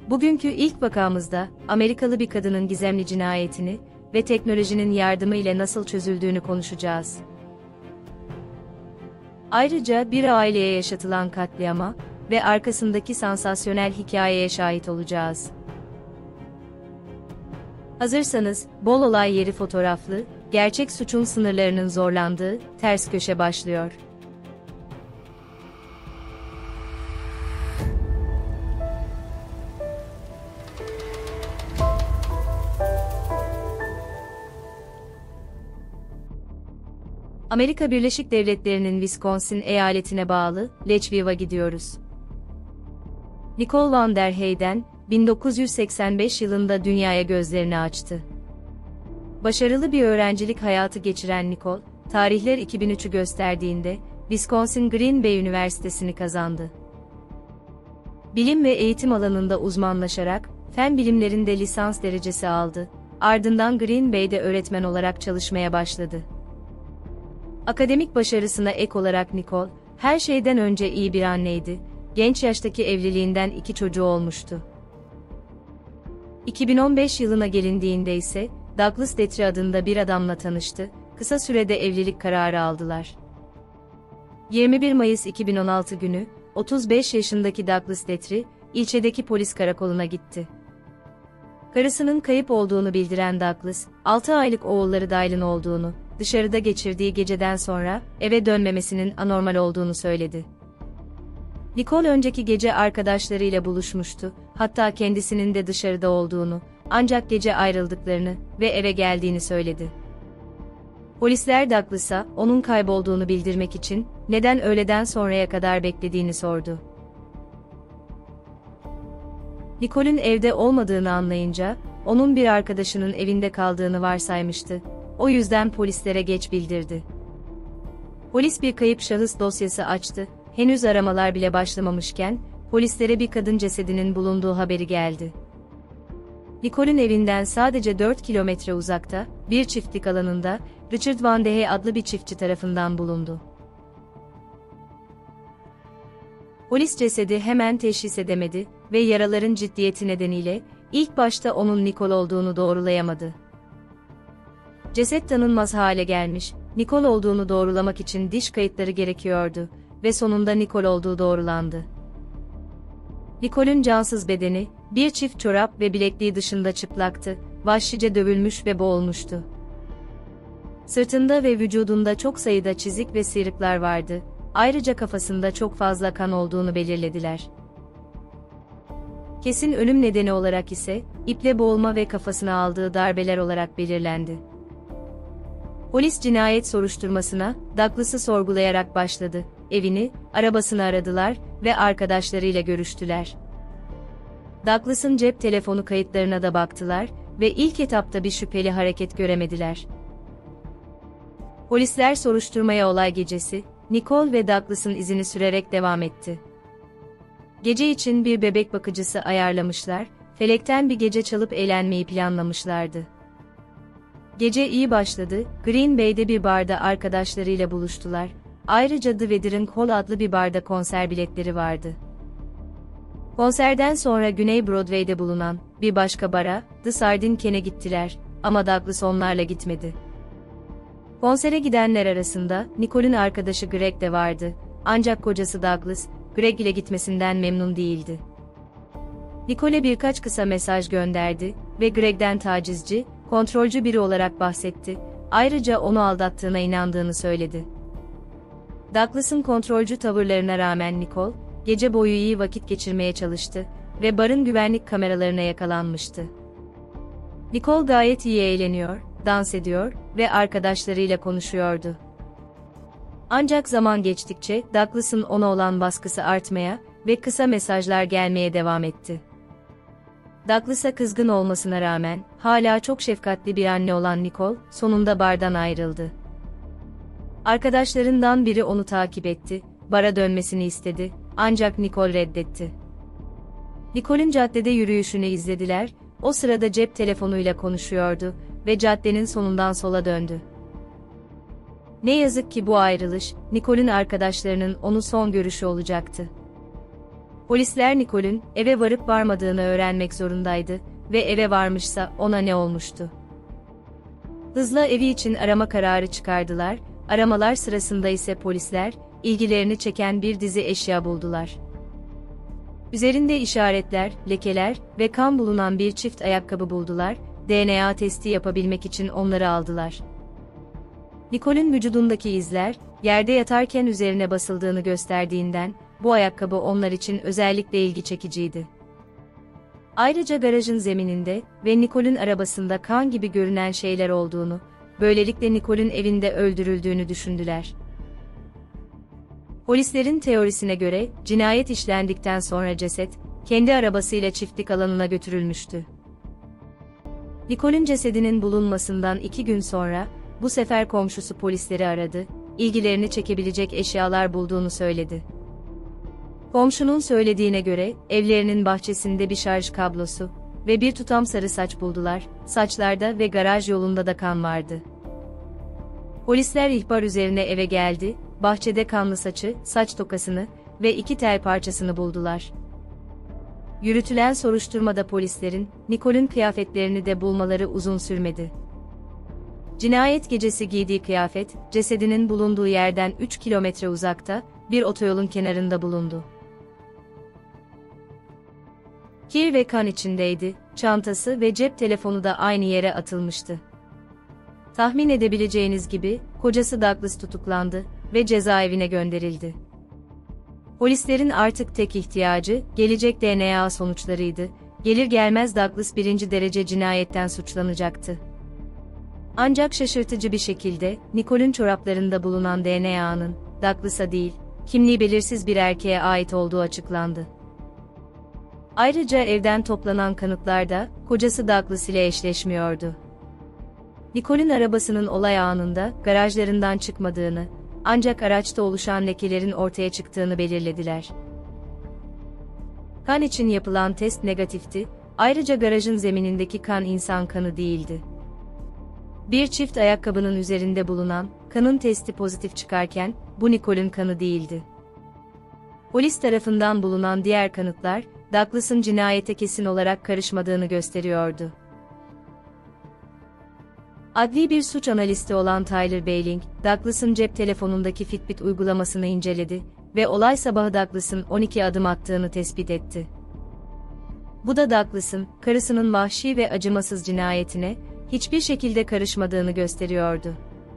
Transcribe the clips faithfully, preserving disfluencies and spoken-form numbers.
Bugünkü ilk vakamızda, Amerikalı bir kadının gizemli cinayetini ve teknolojinin yardımı ile nasıl çözüldüğünü konuşacağız. Ayrıca bir aileye yaşatılan katliama ve arkasındaki sansasyonel hikayeye şahit olacağız. Hazırsanız, bol olay yeri fotoğraflı, gerçek suçun sınırlarının zorlandığı, ters köşe başlıyor. Amerika Birleşik Devletleri'nin Wisconsin eyaletine bağlı Letchview'a gidiyoruz. Nicole Van der Heyden, bin dokuz yüz seksen beş yılında dünyaya gözlerini açtı. Başarılı bir öğrencilik hayatı geçiren Nicole, tarihler iki bin üçü gösterdiğinde, Wisconsin Green Bay Üniversitesi'ni kazandı. Bilim ve eğitim alanında uzmanlaşarak, fen bilimlerinde lisans derecesi aldı, ardından Green Bay'de öğretmen olarak çalışmaya başladı. Akademik başarısına ek olarak Nicole, her şeyden önce iyi bir anneydi, genç yaştaki evliliğinden iki çocuğu olmuştu. iki bin on beş yılına gelindiğinde ise, Douglas Detry adında bir adamla tanıştı, kısa sürede evlilik kararı aldılar. yirmi bir Mayıs iki bin on altı günü, otuz beş yaşındaki Douglas Detry, ilçedeki polis karakoluna gitti. Karısının kayıp olduğunu bildiren Douglas, altı aylık oğulları Dylan olduğunu, dışarıda geçirdiği geceden sonra eve dönmemesinin anormal olduğunu söyledi. Nicole önceki gece arkadaşlarıyla buluşmuştu, hatta kendisinin de dışarıda olduğunu, ancak gece ayrıldıklarını ve eve geldiğini söyledi. Polisler Douglas'a onun kaybolduğunu bildirmek için neden öğleden sonraya kadar beklediğini sordu. Nicole'ün evde olmadığını anlayınca, onun bir arkadaşının evinde kaldığını varsaymıştı. O yüzden polislere geç bildirdi. Polis bir kayıp şahıs dosyası açtı, henüz aramalar bile başlamamışken, polislere bir kadın cesedinin bulunduğu haberi geldi. Nicole'ün evinden sadece dört kilometre uzakta, bir çiftlik alanında, Richard Van de Hey adlı bir çiftçi tarafından bulundu. Polis cesedi hemen teşhis edemedi ve yaraların ciddiyeti nedeniyle, ilk başta onun Nicole olduğunu doğrulayamadı. Ceset tanınmaz hale gelmiş, Nicole olduğunu doğrulamak için diş kayıtları gerekiyordu ve sonunda Nicole olduğu doğrulandı. Nicole'ün cansız bedeni, bir çift çorap ve bilekliği dışında çıplaktı, vahşice dövülmüş ve boğulmuştu. Sırtında ve vücudunda çok sayıda çizik ve sıyrıklar vardı, ayrıca kafasında çok fazla kan olduğunu belirlediler. Kesin ölüm nedeni olarak ise, iple boğulma ve kafasına aldığı darbeler olarak belirlendi. Polis cinayet soruşturmasına, Douglas'ı sorgulayarak başladı, evini, arabasını aradılar ve arkadaşlarıyla görüştüler. Douglas'ın cep telefonu kayıtlarına da baktılar ve ilk etapta bir şüpheli hareket göremediler. Polisler soruşturmaya olay gecesi, Nicole ve Douglas'ın izini sürerek devam etti. Gece için bir bebek bakıcısı ayarlamışlar, felekten bir gece çalıp eğlenmeyi planlamışlardı. Gece iyi başladı, Green Bay'de bir barda arkadaşlarıyla buluştular, ayrıca The Weathering Hall adlı bir barda konser biletleri vardı. Konserden sonra Güney Broadway'de bulunan bir başka bara, The Sardine Can'e gittiler ama Douglas onlarla gitmedi. Konsere gidenler arasında Nicole'ün arkadaşı Greg de vardı, ancak kocası Douglas, Greg ile gitmesinden memnun değildi. Nicole birkaç kısa mesaj gönderdi ve Greg'den tacizci, kontrolcü biri olarak bahsetti, ayrıca onu aldattığına inandığını söyledi. Douglas'ın kontrolcü tavırlarına rağmen Nicole, gece boyu iyi vakit geçirmeye çalıştı ve barın güvenlik kameralarına yakalanmıştı. Nicole gayet iyi eğleniyor, dans ediyor ve arkadaşlarıyla konuşuyordu. Ancak zaman geçtikçe Douglas'ın ona olan baskısı artmaya ve kısa mesajlar gelmeye devam etti. Douglas'a kızgın olmasına rağmen, hala çok şefkatli bir anne olan Nicole, sonunda bardan ayrıldı. Arkadaşlarından biri onu takip etti, bara dönmesini istedi, ancak Nicole reddetti. Nicole'ün caddede yürüyüşünü izlediler, o sırada cep telefonuyla konuşuyordu ve caddenin sonundan sola döndü. Ne yazık ki bu ayrılış, Nicole'ün arkadaşlarının onu son görüşü olacaktı. Polisler Nicole'ün eve varıp varmadığını öğrenmek zorundaydı ve eve varmışsa ona ne olmuştu? Hızla evi için arama kararı çıkardılar, aramalar sırasında ise polisler, ilgilerini çeken bir dizi eşya buldular. Üzerinde işaretler, lekeler ve kan bulunan bir çift ayakkabı buldular, D N A testi yapabilmek için onları aldılar. Nicole'ün vücudundaki izler, yerde yatarken üzerine basıldığını gösterdiğinden, bu ayakkabı onlar için özellikle ilgi çekiciydi. Ayrıca garajın zemininde ve Nicole'ün arabasında kan gibi görünen şeyler olduğunu, böylelikle Nicole'ün evinde öldürüldüğünü düşündüler. Polislerin teorisine göre, cinayet işlendikten sonra ceset, kendi arabasıyla çiftlik alanına götürülmüştü. Nicole'ün cesedinin bulunmasından iki gün sonra, bu sefer komşusu polisleri aradı, ilgilerini çekebilecek eşyalar bulduğunu söyledi. Komşunun söylediğine göre, evlerinin bahçesinde bir şarj kablosu ve bir tutam sarı saç buldular, saçlarda ve garaj yolunda da kan vardı. Polisler ihbar üzerine eve geldi, bahçede kanlı saçı, saç tokasını ve iki tel parçasını buldular. Yürütülen soruşturmada polislerin, Nicole'ün kıyafetlerini de bulmaları uzun sürmedi. Cinayet gecesi giydiği kıyafet, cesedinin bulunduğu yerden üç kilometre uzakta, bir otoyolun kenarında bulundu. Kir ve kan içindeydi, çantası ve cep telefonu da aynı yere atılmıştı. Tahmin edebileceğiniz gibi, kocası Douglas tutuklandı ve cezaevine gönderildi. Polislerin artık tek ihtiyacı, gelecek D N A sonuçlarıydı, gelir gelmez Douglas birinci derece cinayetten suçlanacaktı. Ancak şaşırtıcı bir şekilde, Nicole'ün çoraplarında bulunan D N A'nın, Douglas'a değil, kimliği belirsiz bir erkeğe ait olduğu açıklandı. Ayrıca evden toplanan kanıtlar da, kocası Douglas ile eşleşmiyordu. Nicole'ün arabasının olay anında, garajlarından çıkmadığını, ancak araçta oluşan lekelerin ortaya çıktığını belirlediler. Kan için yapılan test negatifti, ayrıca garajın zeminindeki kan insan kanı değildi. Bir çift ayakkabının üzerinde bulunan, kanın testi pozitif çıkarken, bu Nicole'ün kanı değildi. Polis tarafından bulunan diğer kanıtlar, Douglas'ın cinayete kesin olarak karışmadığını gösteriyordu. Adli bir suç analisti olan Tyler Bailing, Douglas'ın cep telefonundaki Fitbit uygulamasını inceledi ve olay sabahı Douglas'ın on iki adım attığını tespit etti. Bu da Douglas'ın, karısının vahşi ve acımasız cinayetine, hiçbir şekilde karışmadığını gösteriyordu.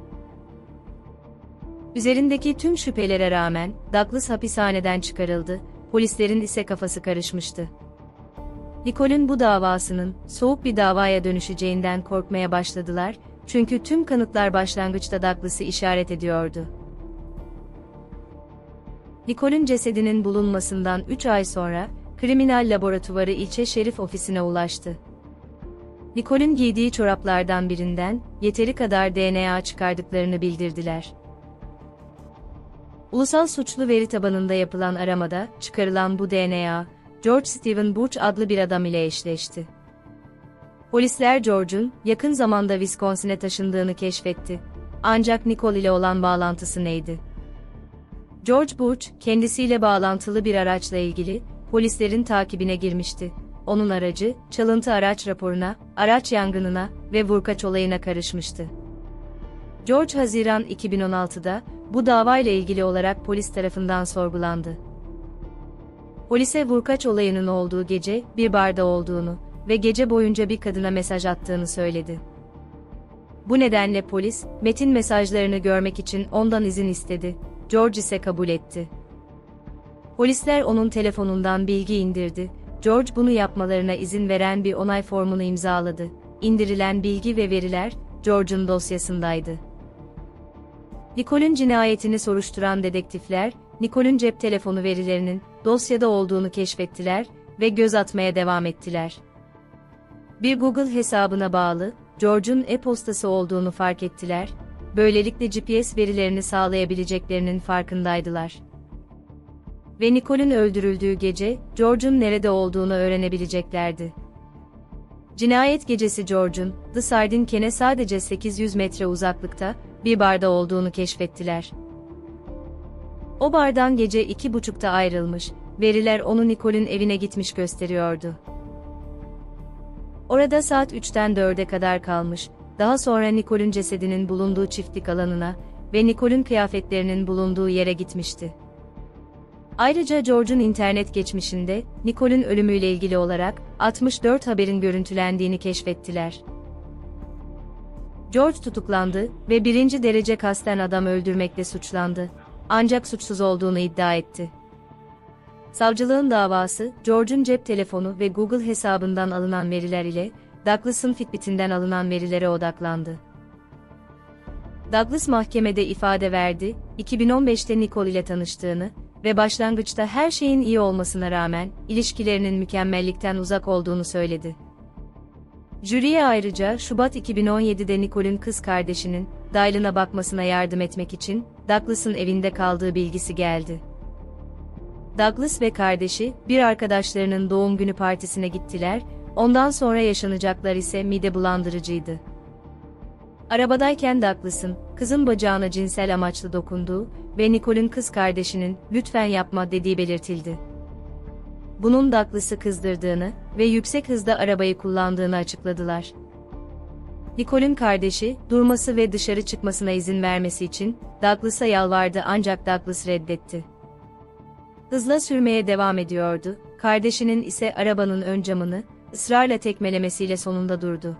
Üzerindeki tüm şüphelere rağmen, Douglas hapishaneden çıkarıldı, polislerin ise kafası karışmıştı. Nicole'ün bu davasının, soğuk bir davaya dönüşeceğinden korkmaya başladılar, çünkü tüm kanıtlar başlangıçta Douglas'ı işaret ediyordu. Nicole'ün cesedinin bulunmasından üç ay sonra, kriminal laboratuvarı ilçe şerif ofisine ulaştı. Nicole'ün giydiği çoraplardan birinden, yeteri kadar D N A çıkardıklarını bildirdiler. Ulusal Suçlu Veri Tabanı'nda yapılan aramada, çıkarılan bu D N A, George Stephen Burch adlı bir adam ile eşleşti. Polisler George'un, yakın zamanda Wisconsin'e taşındığını keşfetti. Ancak Nicole ile olan bağlantısı neydi? George Burch, kendisiyle bağlantılı bir araçla ilgili, polislerin takibine girmişti. Onun aracı, çalıntı araç raporuna, araç yangınına ve vurkaç olayına karışmıştı. George Haziran iki bin on altıda, bu davayla ilgili olarak polis tarafından sorgulandı. Polise vurkaç olayının olduğu gece, bir barda olduğunu ve gece boyunca bir kadına mesaj attığını söyledi. Bu nedenle polis, Metin mesajlarını görmek için ondan izin istedi, George ise kabul etti. Polisler onun telefonundan bilgi indirdi, George bunu yapmalarına izin veren bir onay formunu imzaladı. İndirilen bilgi ve veriler, George'un dosyasındaydı. Nicole'ün cinayetini soruşturan dedektifler, Nicole'ün cep telefonu verilerinin, dosyada olduğunu keşfettiler ve göz atmaya devam ettiler. Bir Google hesabına bağlı, George'un e-postası olduğunu fark ettiler, böylelikle G P S verilerini sağlayabileceklerinin farkındaydılar. Ve Nicole'ün öldürüldüğü gece, George'un nerede olduğunu öğrenebileceklerdi. Cinayet gecesi George'un, The Sardinken'e sadece sekiz yüz metre uzaklıkta, bir barda olduğunu keşfettiler. O bardan gece iki buçukta ayrılmış veriler onu Nicole'ün evine gitmiş gösteriyordu. Orada saat üçten dörde kadar kalmış, daha sonra Nicole'ün cesedinin bulunduğu çiftlik alanına ve Nicole'ün kıyafetlerinin bulunduğu yere gitmişti. Ayrıca George'un internet geçmişinde, Nicole'ün ölümüyle ilgili olarak, altmış dört haberin görüntülendiğini keşfettiler. George tutuklandı ve birinci derece kasten adam öldürmekle suçlandı. Ancak suçsuz olduğunu iddia etti. Savcılığın davası, George'un cep telefonu ve Google hesabından alınan veriler ile, Douglas'ın Fitbit'inden alınan verilere odaklandı. Douglas mahkemede ifade verdi, iki bin on beşte Nicole ile tanıştığını ve başlangıçta her şeyin iyi olmasına rağmen, ilişkilerinin mükemmellikten uzak olduğunu söyledi. Jüriye ayrıca Şubat iki bin on yedide Nicole'ün kız kardeşinin, Dylan'a bakmasına yardım etmek için, Douglas'ın evinde kaldığı bilgisi geldi. Douglas ve kardeşi, bir arkadaşlarının doğum günü partisine gittiler, ondan sonra yaşanacaklar ise mide bulandırıcıydı. Arabadayken Douglas'ın, kızın bacağına cinsel amaçlı dokunduğu ve Nicole'ün kız kardeşinin, lütfen yapma dediği belirtildi. Bunun Douglas'ı kızdırdığını ve yüksek hızda arabayı kullandığını açıkladılar. Nicole'ün kardeşi, durması ve dışarı çıkmasına izin vermesi için, Douglas'a yalvardı ancak Douglas reddetti. Hızla sürmeye devam ediyordu, kardeşinin ise arabanın ön camını, ısrarla tekmelemesiyle sonunda durdu.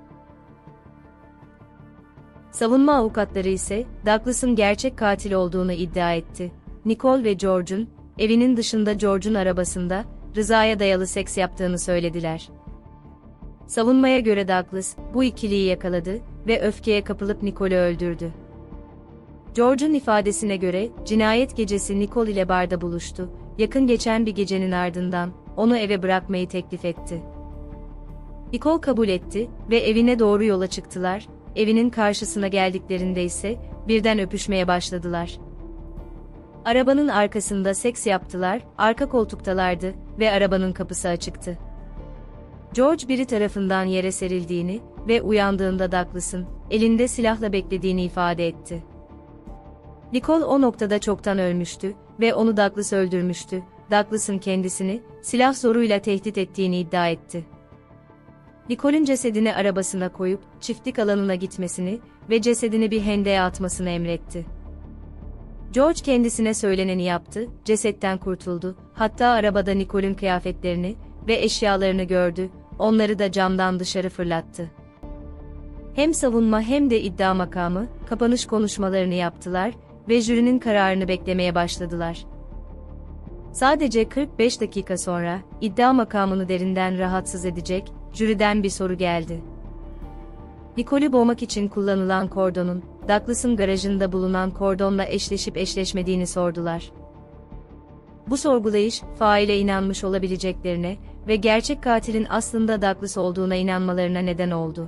Savunma avukatları ise, Douglas'ın gerçek katil olduğunu iddia etti. Nicole ve George'un, evinin dışında George'un arabasında, rızaya dayalı seks yaptığını söylediler. Savunmaya göre Douglas, bu ikiliyi yakaladı ve öfkeye kapılıp Nicole'ü öldürdü. George'un ifadesine göre, cinayet gecesi Nicole ile barda buluştu, yakın geçen bir gecenin ardından, onu eve bırakmayı teklif etti. Nicole kabul etti ve evine doğru yola çıktılar, evinin karşısına geldiklerinde ise, birden öpüşmeye başladılar. Arabanın arkasında seks yaptılar, arka koltuktalardı ve arabanın kapısı açıktı. George biri tarafından yere serildiğini ve uyandığında Douglas'ın, elinde silahla beklediğini ifade etti. Nicole o noktada çoktan ölmüştü ve onu Douglas öldürmüştü. Douglas'ın kendisini, silah zoruyla tehdit ettiğini iddia etti. Nicole'ün cesedini arabasına koyup, çiftlik alanına gitmesini ve cesedini bir hendeğe atmasını emretti. George kendisine söyleneni yaptı, cesetten kurtuldu, hatta arabada Nicole'ün kıyafetlerini ve eşyalarını gördü, onları da camdan dışarı fırlattı. Hem savunma hem de iddia makamı, kapanış konuşmalarını yaptılar ve jürinin kararını beklemeye başladılar. Sadece kırk beş dakika sonra, iddia makamını derinden rahatsız edecek, jüriden bir soru geldi. Nicole'ü boğmak için kullanılan kordonun, Douglas'ın garajında bulunan kordonla eşleşip eşleşmediğini sordular. Bu sorgulayış, faile inanmış olabileceklerine ve gerçek katilin aslında Douglas olduğuna inanmalarına neden oldu.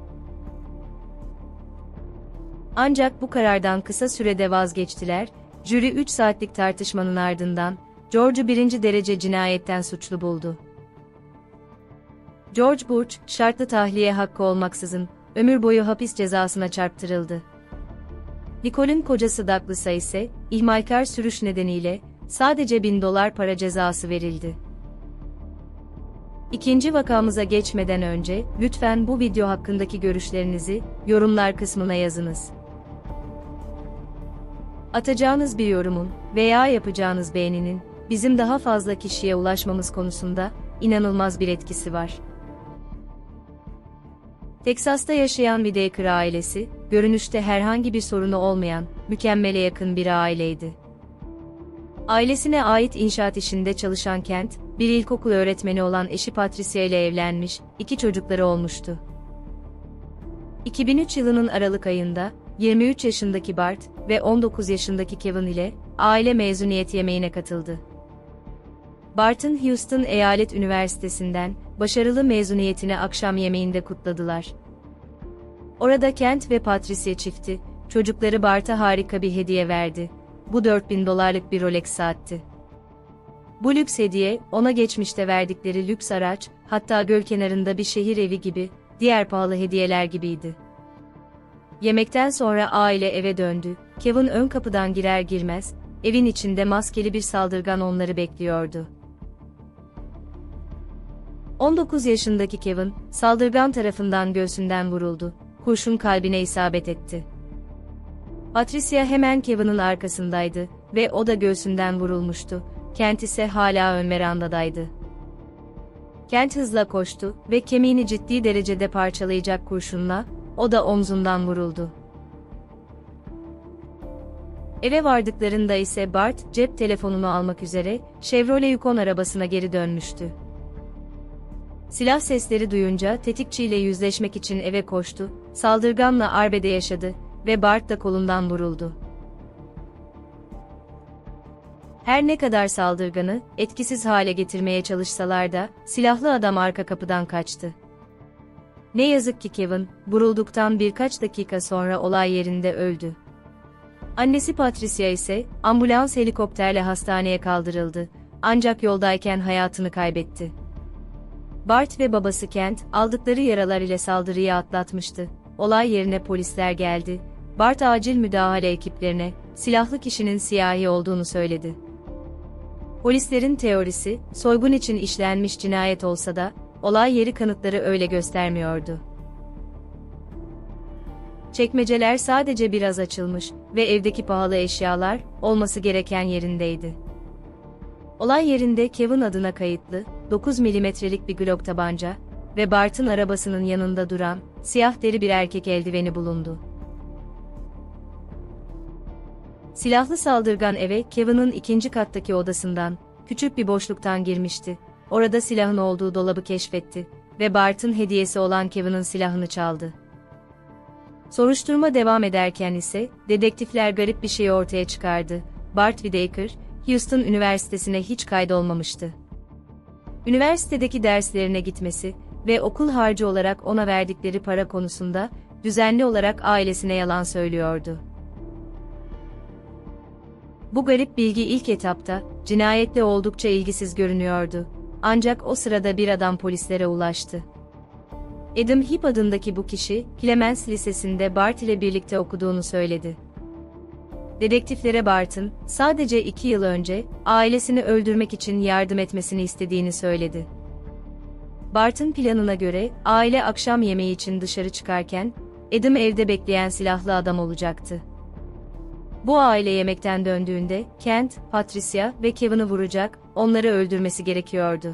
Ancak bu karardan kısa sürede vazgeçtiler, jüri üç saatlik tartışmanın ardından, George'u birinci derece cinayetten suçlu buldu. George Burch, şartlı tahliye hakkı olmaksızın, ömür boyu hapis cezasına çarptırıldı. Nicole'ün kocası Douglas'a ise, ihmalkar sürüş nedeniyle, sadece bin dolar para cezası verildi. İkinci vakamıza geçmeden önce, lütfen bu video hakkındaki görüşlerinizi, yorumlar kısmına yazınız. Atacağınız bir yorumun veya yapacağınız beğeninin, bizim daha fazla kişiye ulaşmamız konusunda, inanılmaz bir etkisi var. Teksas'ta yaşayan Whittaker ailesi, görünüşte herhangi bir sorunu olmayan, mükemmele yakın bir aileydi. Ailesine ait inşaat işinde çalışan Kent, bir ilkokul öğretmeni olan eşi Patricia ile evlenmiş, iki çocukları olmuştu. iki bin üç yılının Aralık ayında, yirmi üç yaşındaki Bart ve on dokuz yaşındaki Kevin ile, aile mezuniyet yemeğine katıldı. Bart'ın Houston Eyalet Üniversitesi'nden, başarılı mezuniyetini akşam yemeğinde kutladılar. Orada Kent ve Patricia çifti, çocukları Bart'a harika bir hediye verdi. Bu dört bin dolarlık bir Rolex saatti. Bu lüks hediye, ona geçmişte verdikleri lüks araç, hatta göl kenarında bir şehir evi gibi, diğer pahalı hediyeler gibiydi. Yemekten sonra aile eve döndü. Kevin ön kapıdan girer girmez, evin içinde maskeli bir saldırgan onları bekliyordu. on dokuz yaşındaki Kevin, saldırgan tarafından göğsünden vuruldu. Kurşun kalbine isabet etti. Patricia hemen Kevin'in arkasındaydı ve o da göğsünden vurulmuştu. Kent ise hala ön verandadaydı. Kent hızla koştu ve kemiğini ciddi derecede parçalayacak kurşunla, o da omzundan vuruldu. Eve vardıklarında ise Bart, cep telefonunu almak üzere, Chevrolet Yukon arabasına geri dönmüştü. Silah sesleri duyunca tetikçiyle yüzleşmek için eve koştu, saldırganla arbede yaşadı ve Bart da kolundan vuruldu. Her ne kadar saldırganı etkisiz hale getirmeye çalışsalar da, silahlı adam arka kapıdan kaçtı. Ne yazık ki Kevin, vurulduktan birkaç dakika sonra olay yerinde öldü. Annesi Patricia ise, ambulans helikopterle hastaneye kaldırıldı, ancak yoldayken hayatını kaybetti. Bart ve babası Kent, aldıkları yaralar ile saldırıyı atlatmıştı. Olay yerine polisler geldi. Bart acil müdahale ekiplerine, silahlı kişinin siyahi olduğunu söyledi. Polislerin teorisi, soygun için işlenmiş cinayet olsa da, olay yeri kanıtları öyle göstermiyordu. Çekmeceler sadece biraz açılmış ve evdeki pahalı eşyalar, olması gereken yerindeydi. Olay yerinde Kevin adına kayıtlı, dokuz milimetrelik bir Glock tabanca ve Bart'ın arabasının yanında duran, siyah deri bir erkek eldiveni bulundu. Silahlı saldırgan eve Kevin'in ikinci kattaki odasından, küçük bir boşluktan girmişti. Orada silahın olduğu dolabı keşfetti ve Bart'ın hediyesi olan Kevin'in silahını çaldı. Soruşturma devam ederken ise, dedektifler garip bir şeyi ortaya çıkardı. Bart Whitaker, Houston Üniversitesi'ne hiç kaydolmamıştı. Üniversitedeki derslerine gitmesi ve okul harcı olarak ona verdikleri para konusunda, düzenli olarak ailesine yalan söylüyordu. Bu garip bilgi ilk etapta, cinayetle oldukça ilgisiz görünüyordu. Ancak o sırada bir adam polislere ulaştı. Adam Heap adındaki bu kişi, Clemens Lisesi'nde Bart ile birlikte okuduğunu söyledi. Dedektiflere Bart'ın, sadece iki yıl önce, ailesini öldürmek için yardım etmesini istediğini söyledi. Bart'ın planına göre, aile akşam yemeği için dışarı çıkarken, Adam evde bekleyen silahlı adam olacaktı. Bu aile yemekten döndüğünde, Kent, Patricia ve Kevin'i vuracak, onları öldürmesi gerekiyordu.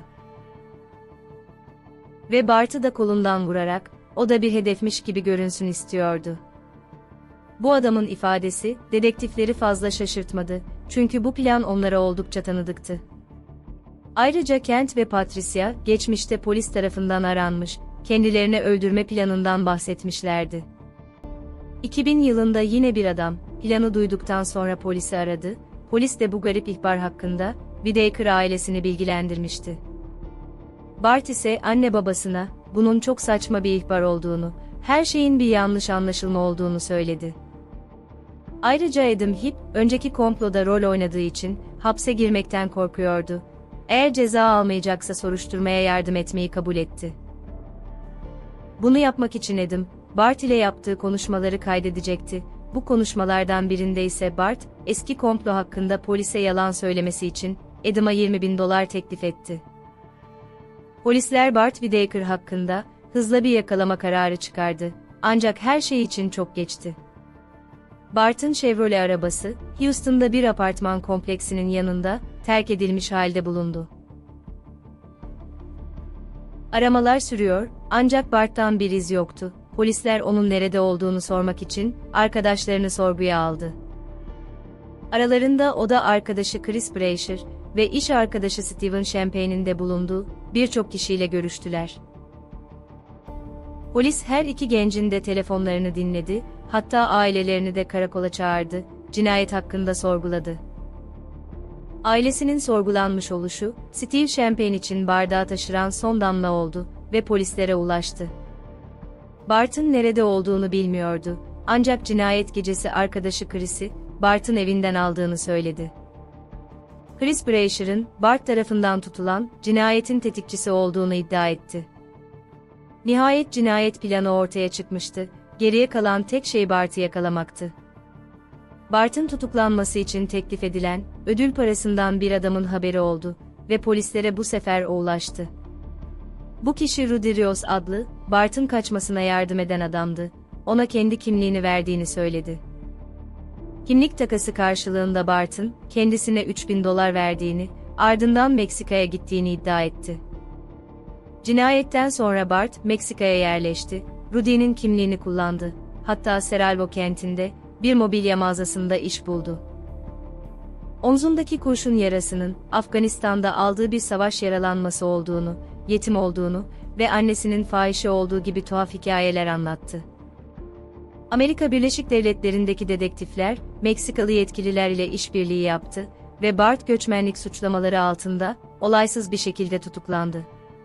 Ve Bart'ı da kolundan vurarak, o da bir hedefmiş gibi görünsün istiyordu. Bu adamın ifadesi, dedektifleri fazla şaşırtmadı, çünkü bu plan onlara oldukça tanıdıktı. Ayrıca Kent ve Patricia, geçmişte polis tarafından aranmış, kendilerini öldürme planından bahsetmişlerdi. iki bin yılında yine bir adam, planı duyduktan sonra polisi aradı, polis de bu garip ihbar hakkında, Whitaker ailesini bilgilendirmişti. Bart ise anne babasına, bunun çok saçma bir ihbar olduğunu, her şeyin bir yanlış anlaşılma olduğunu söyledi. Ayrıca Adam Heap, önceki komploda rol oynadığı için, hapse girmekten korkuyordu. Eğer ceza almayacaksa soruşturmaya yardım etmeyi kabul etti. Bunu yapmak için Adam, Bart ile yaptığı konuşmaları kaydedecekti. Bu konuşmalardan birinde ise Bart, eski komplo hakkında polise yalan söylemesi için, Adam'a yirmi bin dolar teklif etti. Polisler Bart Whitaker hakkında, hızla bir yakalama kararı çıkardı. Ancak her şey için çok geçti. Bart'ın Chevrolet arabası, Houston'da bir apartman kompleksinin yanında, terk edilmiş halde bulundu. Aramalar sürüyor, ancak Bart'tan bir iz yoktu. Polisler onun nerede olduğunu sormak için, arkadaşlarını sorguya aldı. Aralarında oda arkadaşı Chris Brasher ve iş arkadaşı Steven Champagne'in de bulunduğu, birçok kişiyle görüştüler. Polis her iki gencin de telefonlarını dinledi, hatta ailelerini de karakola çağırdı, cinayet hakkında sorguladı. Ailesinin sorgulanmış oluşu, Steve Champagne için bardağı taşıran son damla oldu ve polislere ulaştı. Bart'ın nerede olduğunu bilmiyordu, ancak cinayet gecesi arkadaşı Chris'i, Bart'ın evinden aldığını söyledi. Chris Brasher'ın, Bart tarafından tutulan, cinayetin tetikçisi olduğunu iddia etti. Nihayet cinayet planı ortaya çıkmıştı, geriye kalan tek şey Bart'ı yakalamaktı. Bart'ın tutuklanması için teklif edilen, ödül parasından bir adamın haberi oldu ve polislere bu sefer o ulaştı. Bu kişi Rudy Rios adlı, Bart'ın kaçmasına yardım eden adamdı. Ona kendi kimliğini verdiğini söyledi. Kimlik takası karşılığında Bart'ın, kendisine üç bin dolar verdiğini, ardından Meksika'ya gittiğini iddia etti. Cinayetten sonra Bart, Meksika'ya yerleşti, Rudy'nin kimliğini kullandı, hatta Cerralbo kentinde, bir mobilya mağazasında iş buldu. Omzundaki kurşun yarasının, Afganistan'da aldığı bir savaş yaralanması olduğunu, yetim olduğunu ve annesinin fahişe olduğu gibi tuhaf hikayeler anlattı. Amerika Birleşik Devletleri'ndeki dedektifler, Meksikalı yetkililer ile işbirliği yaptı ve Bart göçmenlik suçlamaları altında, olaysız bir şekilde tutuklandı.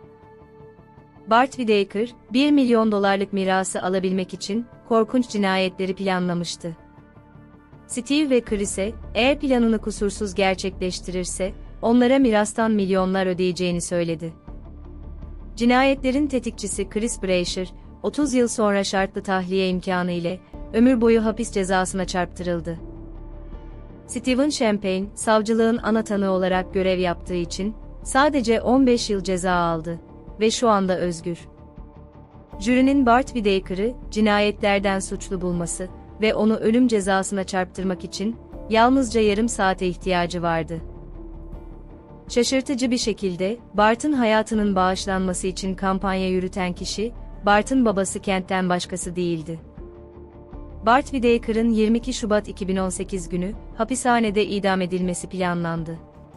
Bart Whitaker, bir milyon dolarlık mirası alabilmek için, korkunç cinayetleri planlamıştı. Steve ve Chris'e, eğer planını kusursuz gerçekleştirirse, onlara mirastan milyonlar ödeyeceğini söyledi. Cinayetlerin tetikçisi Chris Brasher, otuz yıl sonra şartlı tahliye imkanı ile, ömür boyu hapis cezasına çarptırıldı. Steven Champagne, savcılığın ana tanığı olarak görev yaptığı için, sadece on beş yıl ceza aldı ve şu anda özgür. Jürinin Bart Whitaker'ı, cinayetlerden suçlu bulması ve onu ölüm cezasına çarptırmak için, yalnızca yarım saate ihtiyacı vardı. Şaşırtıcı bir şekilde, Bart'ın hayatının bağışlanması için kampanya yürüten kişi, Bart'ın babası Kent'ten başkası değildi. Bart Whitaker'ın yirmi iki Şubat iki bin on sekiz günü, hapishanede idam edilmesi planlandı.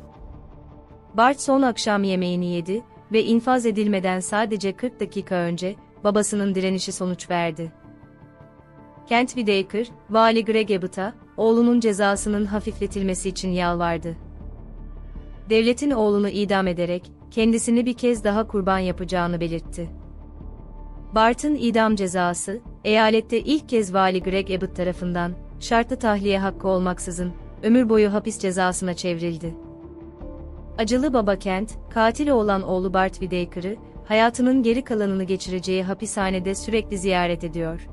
Bart son akşam yemeğini yedi ve infaz edilmeden sadece kırk dakika önce, babasının direnişi sonuç verdi. Kent Whitaker, Vali Greg Abbott'a, oğlunun cezasının hafifletilmesi için yalvardı. Devletin oğlunu idam ederek, kendisini bir kez daha kurban yapacağını belirtti. Bart'ın idam cezası, eyalette ilk kez Vali Greg Abbott tarafından, şartlı tahliye hakkı olmaksızın, ömür boyu hapis cezasına çevrildi. Acılı baba Kent, katili olan oğlu Bart Whitaker'ı, hayatının geri kalanını geçireceği hapishanede sürekli ziyaret ediyor.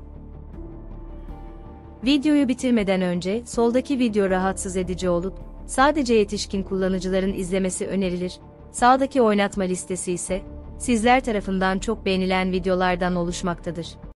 Videoyu bitirmeden önce, soldaki video rahatsız edici olup, sadece yetişkin kullanıcıların izlemesi önerilir, sağdaki oynatma listesi ise, sizler tarafından çok beğenilen videolardan oluşmaktadır.